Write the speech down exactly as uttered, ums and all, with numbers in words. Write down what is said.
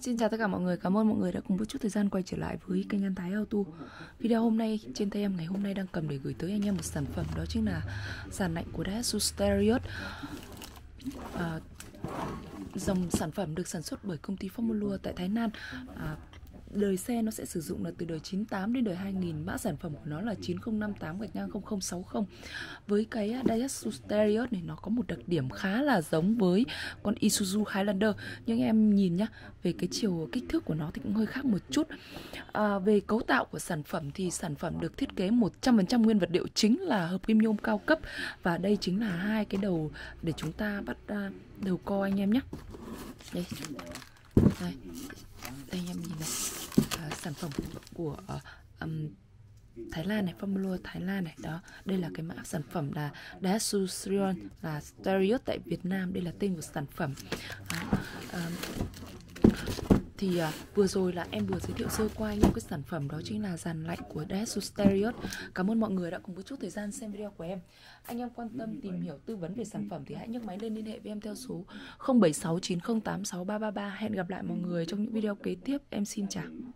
Xin chào tất cả mọi người, cảm ơn mọi người đã cùng một chút thời gian quay trở lại với kênh An Thái Auto. Video hôm nay, trên tay em ngày hôm nay đang cầm để gửi tới anh em một sản phẩm, đó chính là sàn lạnh của Daihatsu Terios. à, Dòng sản phẩm được sản xuất bởi công ty Formula tại Thái Lan. à, Đời xe nó sẽ sử dụng là từ đời chín tám đến đời hai nghìn. Mã sản phẩm của nó là chín không năm tám gạch ngang không không sáu không. Với cái Daihatsu Terios này, nó có một đặc điểm khá là giống với con Isuzu Highlander. Nhưng em nhìn nhá, về cái chiều kích thước của nó thì cũng hơi khác một chút. à, Về cấu tạo của sản phẩm thì sản phẩm được thiết kế một trăm phần trăm nguyên vật liệu chính là hợp kim nhôm cao cấp. Và đây chính là hai cái đầu để chúng ta bắt uh, đầu co anh em nhé. Đây, đây, đây em nhìn này. À, sản phẩm của uh, um, Thái Lan này, Formula Thái Lan này. Đó, đây là cái mã sản phẩm là Daihatsu Terios, là Terios tại Việt Nam. Đây là tên của sản phẩm. Đó, um, Thì à, vừa rồi là em vừa giới thiệu sơ qua anh em cái sản phẩm, đó chính là dàn lạnh của Daihatsu Terios. Cảm ơn mọi người đã cùng một chút thời gian xem video của em. Anh em quan tâm tìm hiểu tư vấn về sản phẩm thì hãy nhấc máy lên liên hệ với em theo số không bảy sáu chín không tám sáu ba ba ba. Hẹn gặp lại mọi người trong những video kế tiếp. Em xin chào.